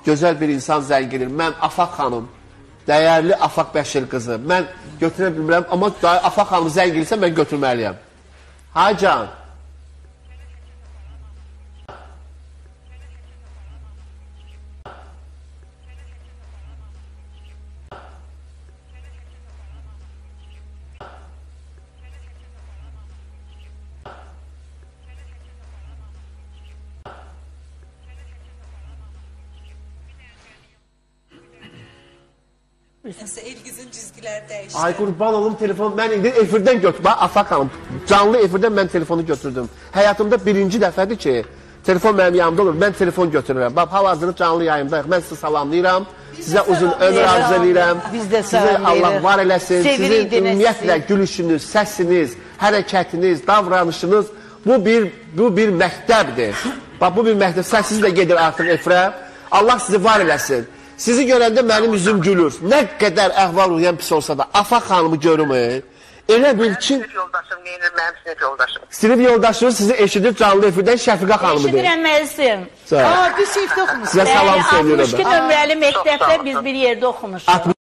gözəl bir insan zəng edir. Mən Afaq xanım, dəyərli Afaq Bəşir qızı. Mən götürə bilmirəm, amma Afaq xanım zəng edirsə mən götürməliyəm. Hacan. Nəsə Elgizin cizgiləri dəyişdi. Ay qurban olum telefon. Mən indi efirdən götürdüm. Bax Afaq xanım, canlı efirdən mən telefonu götürdüm. Həyatımda birinci dəfədir ki, telefon mənim yanımda olur. Mən telefon götürürəm. Bax hal-hazırda canlı yayımdayıq. Mən sizi salamlayıram. Sizə uzun ömür arzu edirəm. Biz də Sizi Allah var eləsin. Sizin ümumiyyətlə gülüşünüz, səsiniz, hərəkətiniz, davranışınız bu bir məktəbdir. Bax bu bir məktəb. Səsiz də gedir artıq efirə. Allah sizi var eləsin. Sizi görəndə mənim üzüm gülür. Nə qədər əhval-ruhiyyəm pis olsa da, Afaq xanımı görmür. Elə bil ki... Sinif yoldaşım neyinir, mənim sinif yoldaşım. Sinif yoldaşınız sizi eşidir canlı efirdən Şəfiqə xanımıdır. Eşidirəm Məzim. Bir sinifdə oxumuşsun. Sizə salam söylüyorum. 62 nömrəli məktəbdə biz bir yerdə oxumuşuq.